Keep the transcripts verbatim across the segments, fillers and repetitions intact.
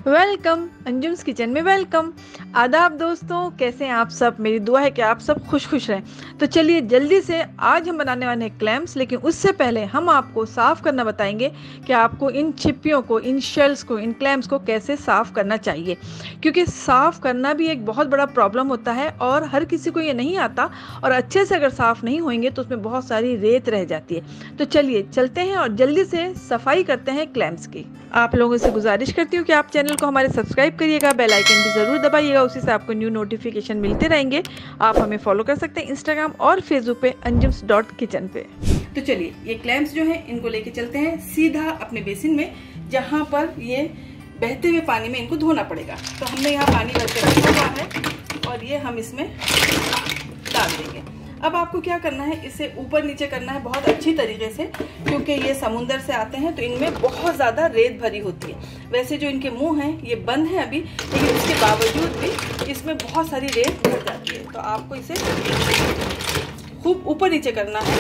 Welcome Anjum's kitchen में welcome. आदाब दोस्तों, कैसे हैं आप सब। मेरी दुआ है कि आप सब खुश खुश रहें। तो चलिए जल्दी से आज हम बनाने वाले हैं क्लैम्स, लेकिन उससे पहले हम आपको साफ़ करना बताएंगे कि आपको इन छिपियों को, इन शेल्स को, इन क्लैम्स को कैसे साफ़ करना चाहिए, क्योंकि साफ़ करना भी एक बहुत बड़ा प्रॉब्लम होता है और हर किसी को ये नहीं आता, और अच्छे से अगर साफ़ नहीं होंगे तो उसमें बहुत सारी रेत रह जाती है। तो चलिए चलते हैं और जल्दी से सफाई करते हैं क्लैम्स की। आप लोगों से गुजारिश करती हूँ कि आप चैनल को हमारे सब्सक्राइब करिएगा, बेल आइकन भी ज़रूर दबाइएगा, उसी से आपको न्यू नोटिफिकेशन मिलते रहेंगे। आप हमें फॉलो कर सकते हैं इंस्टाग्राम और फेसबुक पे अंजुम्स डॉट किचन पे। तो चलिए ये क्लैम्स जो हैं इनको लेके चलते हैं सीधा अपने बेसिन में, जहाँ पर ये बहते हुए पानी में इनको धोना पड़ेगा। तो हमने यहाँ पानी भर के रखा हुआ है और ये हम इसमें डाल देंगे। अब आपको क्या करना है, इसे ऊपर नीचे करना है बहुत अच्छी तरीके से, क्योंकि ये समुंदर से आते हैं तो इनमें बहुत ज़्यादा रेत भरी होती है। वैसे जो इनके मुंह हैं ये बंद हैं अभी, लेकिन उसके बावजूद भी इसमें बहुत सारी रेत भर जाती है। तो आपको इसे खूब ऊपर नीचे करना है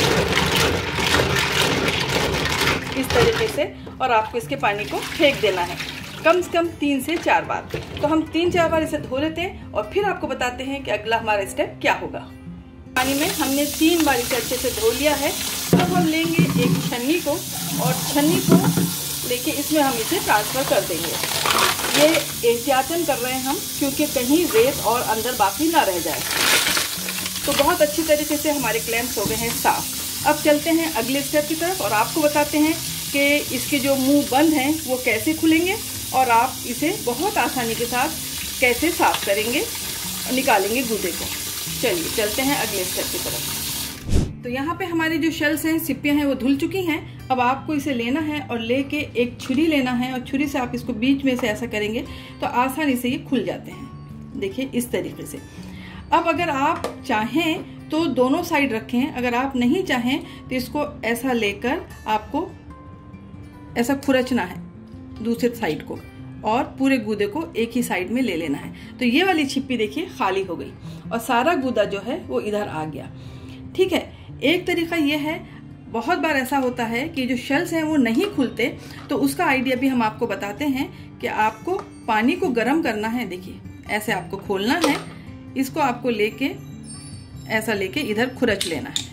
इस तरीके से, और आपको इसके पानी को फेंक देना है कम से कम तीन से चार बार। तो हम तीन चार बार इसे धो लेते हैं और फिर आपको बताते हैं कि अगला हमारा स्टेप क्या होगा। पानी में हमने तीन बार इसे अच्छे से धो लिया है। अब हम लेंगे एक छन्नी को, और छन्नी को लेके इसमें हम इसे ट्रांसफ़र कर देंगे। ये एहतियातन कर रहे हैं हम, क्योंकि कहीं रेत और अंदर बाकी ना रह जाए। तो बहुत अच्छी तरीके से हमारे क्लैम्स हो गए हैं साफ़। अब चलते हैं अगले स्टेप की तरफ और आपको बताते हैं कि इसके जो मुंह बंद हैं वो कैसे खुलेंगे और आप इसे बहुत आसानी के साथ कैसे साफ़ करेंगे और निकालेंगे गूदे को। चलिए चलते हैं अगले स्टेप की तरफ। तो यहाँ पे हमारी जो शेल्स हैं, सिप्पियाँ हैं, वो धुल चुकी हैं। अब आपको इसे लेना है और लेके एक छुरी लेना है, और छुरी से आप इसको बीच में से ऐसा करेंगे तो आसानी से ये खुल जाते हैं। देखिए इस तरीके से। अब अगर आप चाहें तो दोनों साइड रखें, अगर आप नहीं चाहें तो इसको ऐसा लेकर आपको ऐसा खुरचना है दूसरे साइड को, और पूरे गूदे को एक ही साइड में ले लेना है। तो ये वाली छिप्पी देखिए खाली हो गई और सारा गूदा जो है वो इधर आ गया। ठीक है, एक तरीका ये है, बहुत बार ऐसा होता है कि जो शेल्स हैं वो नहीं खुलते, तो उसका आइडिया भी हम आपको बताते हैं कि आपको पानी को गर्म करना है। देखिए ऐसे आपको खोलना है, इसको आपको लेके ऐसा लेके इधर खुरच लेना है,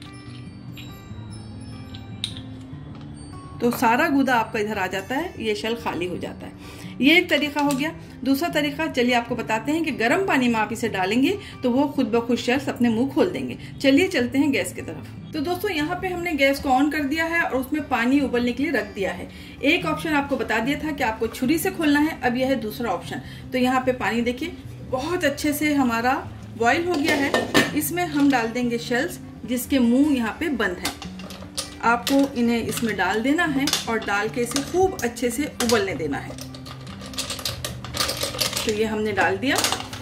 तो सारा गूदा आपका इधर आ जाता है, ये शेल खाली हो जाता है। ये एक तरीका हो गया। दूसरा तरीका चलिए आपको बताते हैं कि गर्म पानी में आप इसे डालेंगे तो वो खुद ब खुद शेल्स अपने मुंह खोल देंगे। चलिए चलते हैं गैस की तरफ। तो दोस्तों यहाँ पे हमने गैस को ऑन कर दिया है और उसमें पानी उबलने के लिए रख दिया है। एक ऑप्शन आपको बता दिया था कि आपको छुरी से खोलना है, अब यह है दूसरा ऑप्शन। तो यहाँ पे पानी देखिए बहुत अच्छे से हमारा बॉयल हो गया है। इसमें हम डाल देंगे शेल्स जिसके मुँह यहाँ पे बंद है। आपको इन्हें इसमें डाल देना है और डाल के इसे खूब अच्छे से उबलने देना है। तो ये हमने डाल दिया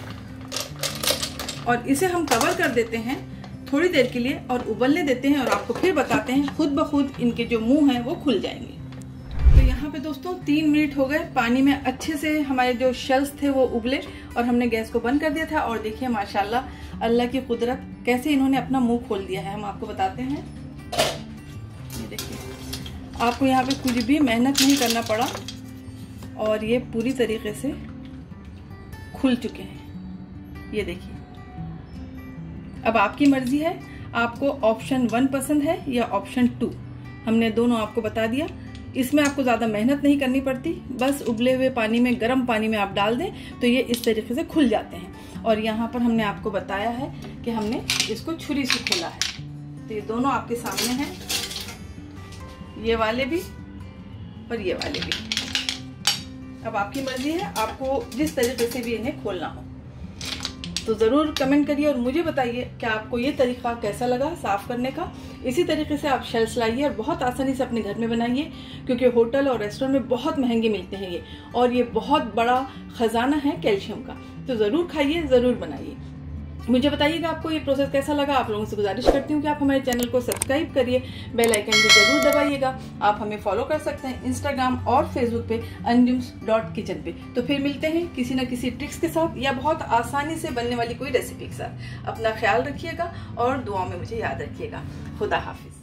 और इसे हम कवर कर देते हैं थोड़ी देर के लिए और उबलने देते हैं, और आपको फिर बताते हैं खुद ब खुद इनके जो मुंह हैं वो खुल जाएंगे। तो यहाँ पे दोस्तों तीन मिनट हो गए, पानी में अच्छे से हमारे जो शेल्स थे वो उबले और हमने गैस को बंद कर दिया था। और देखिए माशाल्लाह अल्लाह की कुदरत, कैसे इन्होंने अपना मुंह खोल दिया है। हम आपको बताते हैं, ये देखिए आपको यहाँ पे कुछ भी मेहनत नहीं करना पड़ा और ये पूरी तरीके से खुल चुके हैं। ये देखिए, अब आपकी मर्जी है, आपको ऑप्शन वन पसंद है या ऑप्शन टू। हमने दोनों आपको बता दिया। इसमें आपको ज़्यादा मेहनत नहीं करनी पड़ती, बस उबले हुए पानी में, गर्म पानी में आप डाल दें तो ये इस तरीके से खुल जाते हैं। और यहाँ पर हमने आपको बताया है कि हमने इसको छुरी से खोला है। तो ये दोनों आपके सामने हैं, ये वाले भी और ये वाले भी। अब आपकी मर्जी है, आपको जिस तरीके से भी इन्हें खोलना हो। तो ज़रूर कमेंट करिए और मुझे बताइए कि आपको ये तरीका कैसा लगा साफ़ करने का। इसी तरीके से आप शेल्स लाइए और बहुत आसानी से अपने घर में बनाइए, क्योंकि होटल और रेस्टोरेंट में बहुत महंगे मिलते हैं ये, और ये बहुत बड़ा ख़जाना है कैल्शियम का। तो ज़रूर खाइए, ज़रूर बनाइए। मुझे बताइएगा आपको ये प्रोसेस कैसा लगा। आप लोगों से गुजारिश करती हूँ कि आप हमारे चैनल को सब्सक्राइब करिए, बेल आइकन भी जरूर दबाइएगा। आप हमें फॉलो कर सकते हैं इंस्टाग्राम और फेसबुक पे अंजुम्स डॉट किचन पे। तो फिर मिलते हैं किसी न किसी ट्रिक्स के साथ या बहुत आसानी से बनने वाली कोई रेसिपी के साथ। अपना ख्याल रखिएगा और दुआ में मुझे याद रखिएगा। खुदा हाफिज।